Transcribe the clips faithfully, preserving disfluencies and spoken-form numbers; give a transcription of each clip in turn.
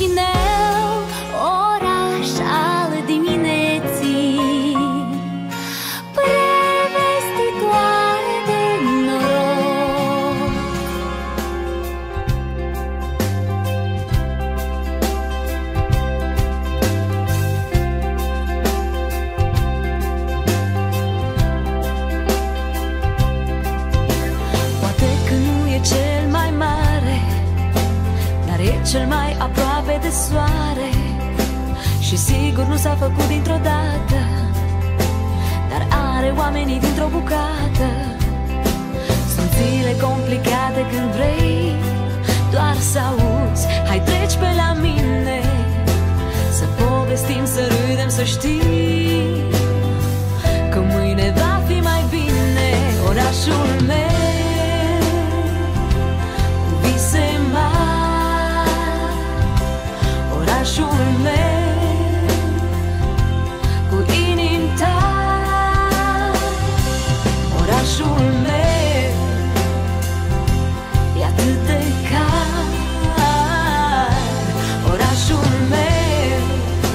Chișinău, oraș al dimineții, prevestitoare de noroc. Poate că nu e cel mai mare, dar e cel mai aproape de soare. Și sigur nu s-a făcut dintr-o dată, dar are oamenii dintr-o bucată. Sunt zile complicate când vrei doar să auzi, hai treci pe la mine, să povestim, să râdem, să știi că mâine va fi mai bine. Orașul meu cu vise mari, orașul meu cu inimi tari, orașul meu e atât de cald, orașul meu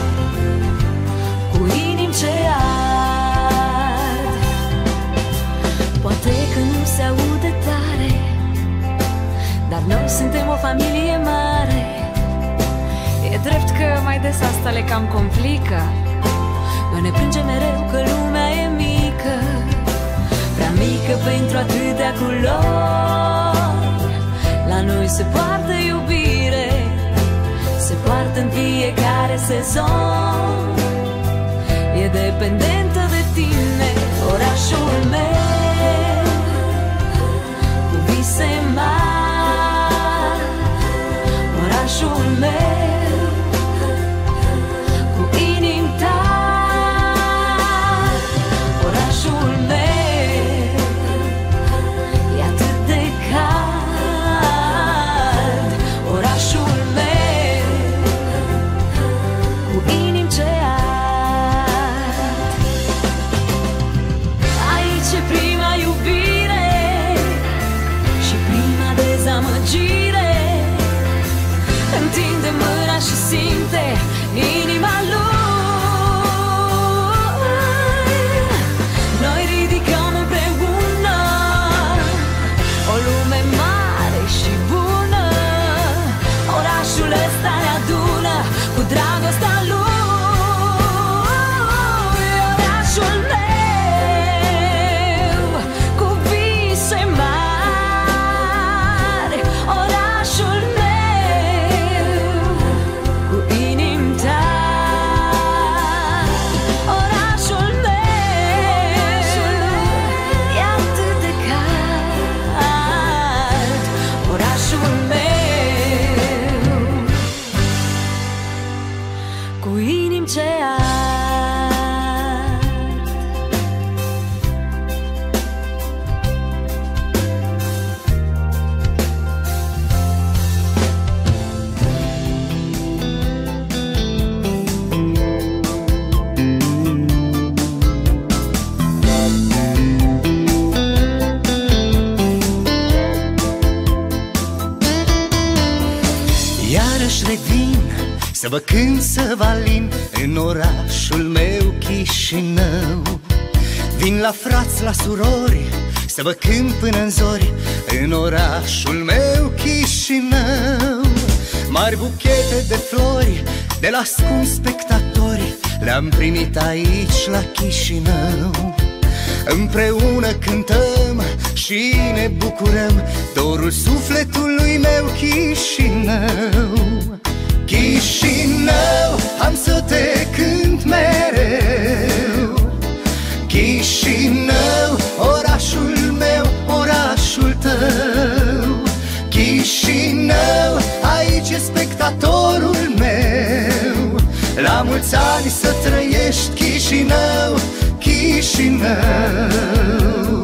cu inimi ce ard. Poate că nu se aude tare, dar noi suntem o familie mare. E drept că mai des asta le cam complică, noi ne plângem mereu că lumea e mică, prea mică pentru atâtea culori. La noi se poartă iubire, se poartă în fiecare sezon. E dependentă de tine, orașul meu cu vise mari, orașul meu cu inimi tari, orașul meu e atât de cald, orașul meu cu inimi ce ard. Aici e prima iubire și prima dezamăgire. Întinde mâna și simte inima lui. Noi ridicăm împreună o lume mare și bună. Orașul ăsta ne adună cu dragostea lui. Orașul meu cu vise mari, orașul meu cu inimi tari, orașul meu e atât de cald, orașul meu cu inimi ce ard. Iarăși revin să vă cânt, să vă alin în orașul meu Chișinău. Vin la frați, la surori, să vă cânt până-n zori în orașul meu Chișinău. Mari buchete de flori de la scumpi spectatori le-am primit aici la Chișinău. Împreună cântăm și ne bucurăm, dorul sufletului meu Chișinău. Chișinău, am să te cânt mereu. Chișinău, orașul meu, orașul tău. Chișinău, aici e spectatorul meu. La mulți ani să trăiești, Chișinău, Chișinău.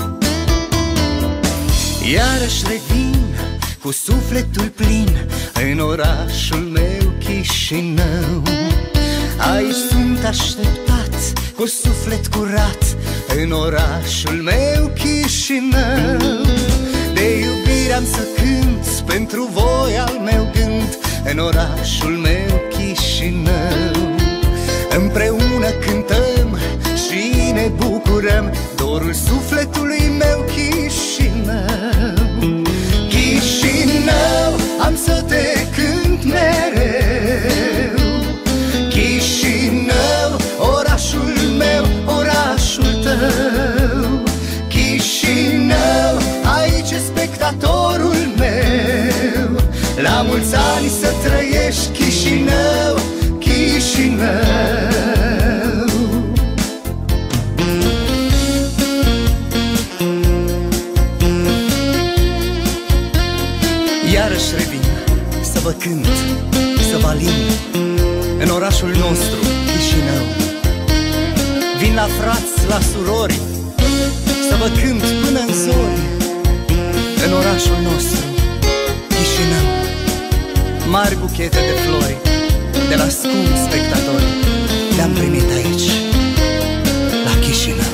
Iarăși revin cu sufletul plin în orașul meu Chișinău. Aici sunt așteptat cu suflet curat, în orașul meu Chișinău. De iubire am să cânt pentru voi al meu gând, în orașul meu Chișinău. Împreună cântăm și ne bucurăm, dorul sufletului meu Chișinău. Chișinău, am să te cânt mereu. Chișinău, orașul meu, orașul tău. Chișinău, aici e spectatorul meu. La mulți ani să trăiești, Chișinău, Chișinău. Iarăși revin să vă cânt, să vă alin în orașul nostru, Chișinău. Vin la frați, la surori, să vă cânt până în zori, în orașul nostru, Chișinău. Mari buchete de flori de la scumpi spectatori le-am primit aici, la Chișinău.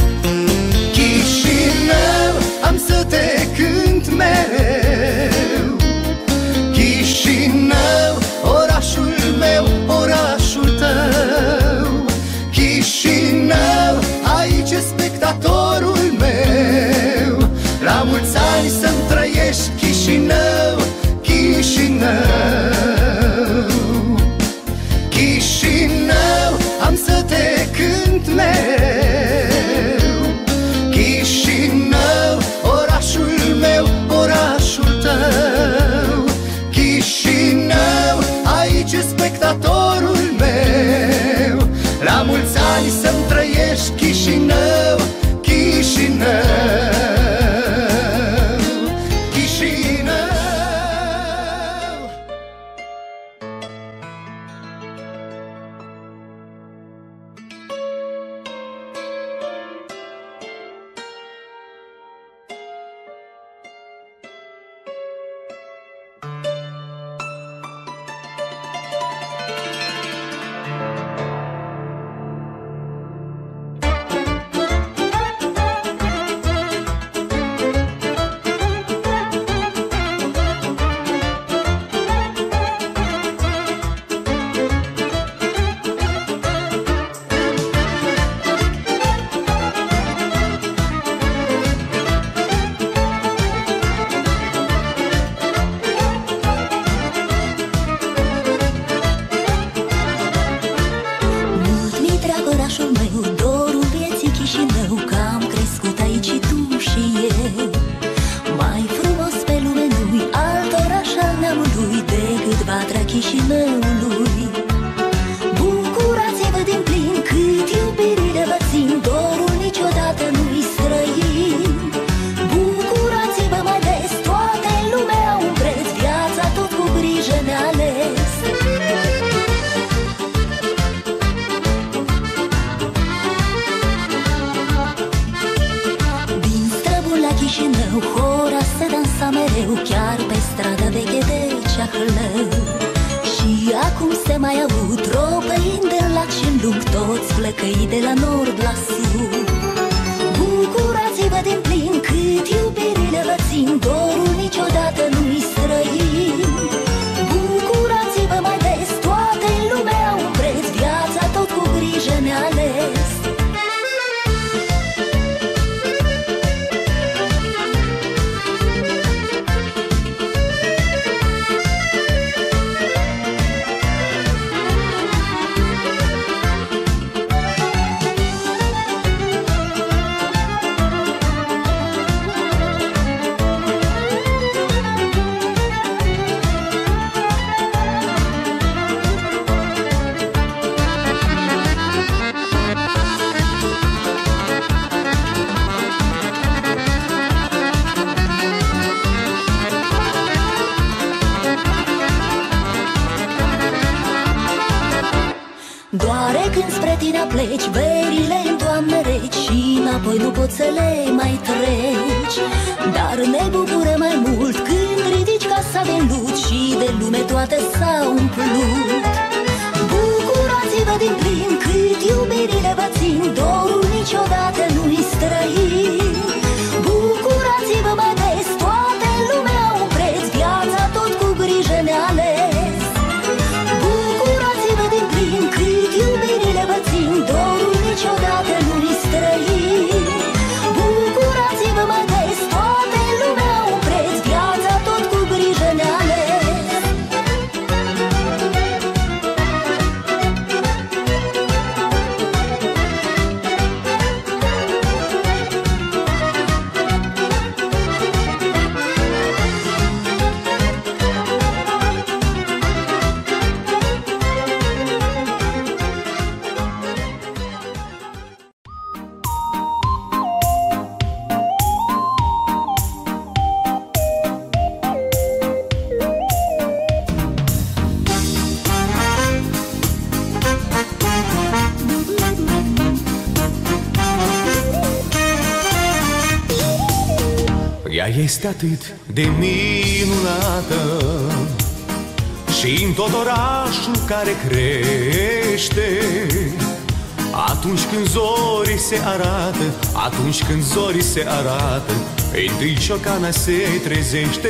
Chișinău, am să te cânt mereu. Chișinău, orașul meu, orașul tău. Chișinău, aici e spectatorul meu. La mulți ani să-mi trăiești, Chișinău, Chișinău. Chișinău, am să te cânt mereu. Chișinău, orașul meu, orașul tău. Chișinău, aici e spectatorul meu. La mulți ani să-mi trăiești, Chișinău, Chișinău. Doare când spre tine pleci berile în toamnă reci și înapoi nu poți să le mai treci. Dar ne bucură mai mult când ridici casa de lut și de lume toate s-a umplut. Bucurați-vă din plin cât iubirile vă țin, dorul niciodată nu-i străin. Bucurați-vă mai des, toată lumea au un preț, viața tot cu grijă ne-a ales. Bucurați-vă din plin cât iubirile vă țin, dorul niciodată nu-i străin. Bucurați-vă mai des, toată lumea au un preț, viața tot cu grijă ne-a ales. Ea este atât de minunată și în tot orașul care crește. Atunci când zorii se arată, atunci când zorii se arată, întâi ciocana se trezește.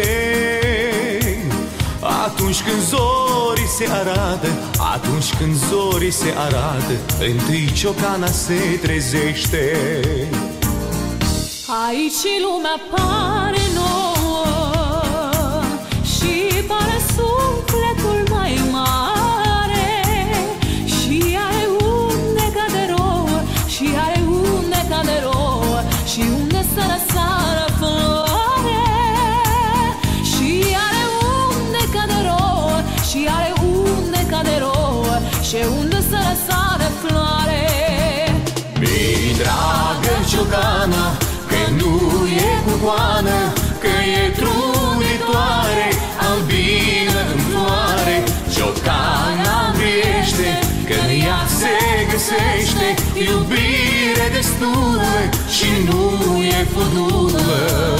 Atunci când zorii se arată, atunci când zorii se arată, întâi ciocana se trezește. Aici lumea pare nouă și pare sufletul mai mare, și are unde cade rouă, și are unde cade rouă, și unde să răsară floare. Și are unde cade rouă, și are unde cade rouă, și unde să răsară floare. Mi-i dragă ciocana, că nu e cu coană, că e truditoare, albină în floare. Ciocana îmbriește, că în ea se găsește iubire destulă și nu e fudulă.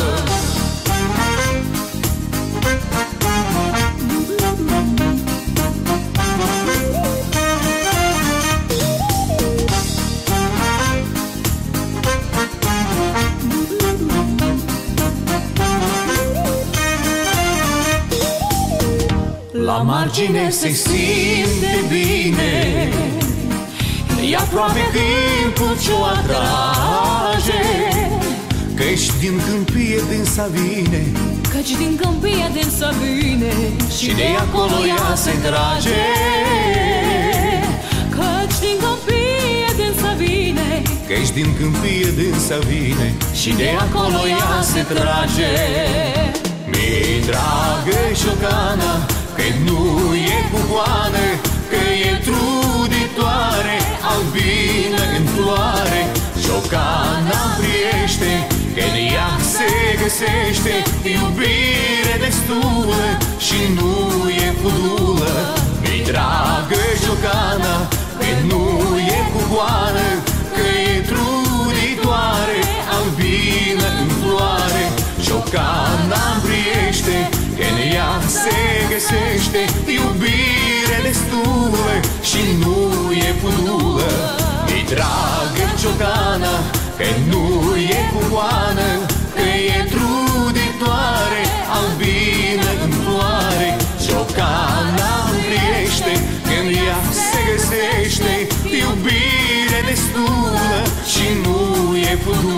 La margine se simte bine, e aproape timpul ce-o atrage, căci din câmpie dânsa vine, Căci din câmpie dânsa vine, și de acolo ea se trage. Căci din câmpie dânsa vine, Căci din câmpie dânsa vine, și de acolo ea se trage. Mi-i dragă ciocana, că nu e cu coană, că e truditoare, albină în floare. Ciocana îmbriește, că în ea se găsește iubire destulă și nu e fudulă. Mi-i dragă ciocana, că nu e cu coană, că e truditoare, albină în floare. Ciocana îmbriește, că în ea se găsește iubire destulă și nu e fudulă. Mi-i dragă ciocana, că nu e cu coană, că e truditoare, albină în floare. Ciocana îmbriește, că în ea se găsește iubire destulă și nu e fudulă.